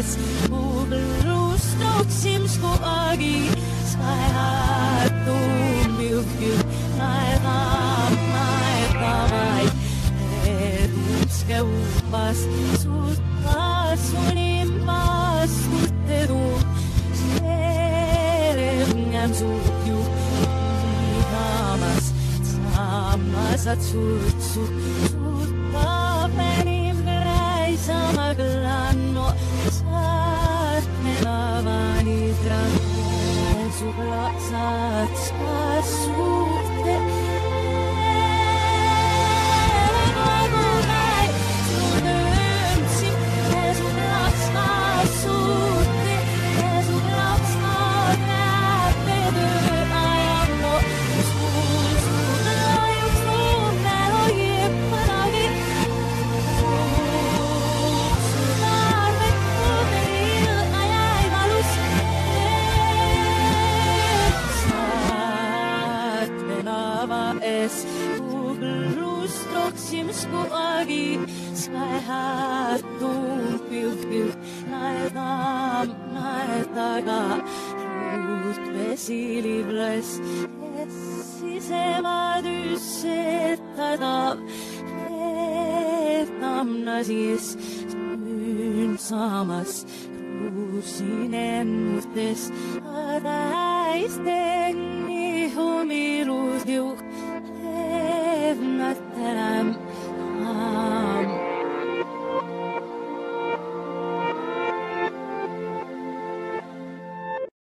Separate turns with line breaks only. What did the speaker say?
es uberustoksim skoagi Svaihatum mjukju Naetamai Edumskeupas Suttasulimpas Sutterum Serevngam sukju Ihamas Samasat sutsu Suttapenim Greisamaglanno Satmenavanitrang Suplatsat Spasute Skoagi Svaihatum pjukju Naetaga Ruut vesilivles Sisemadyssettada Etamnasis Syyn saamas Ruusinen murtes Adäisten ihumiruusdiuk Evnatteläm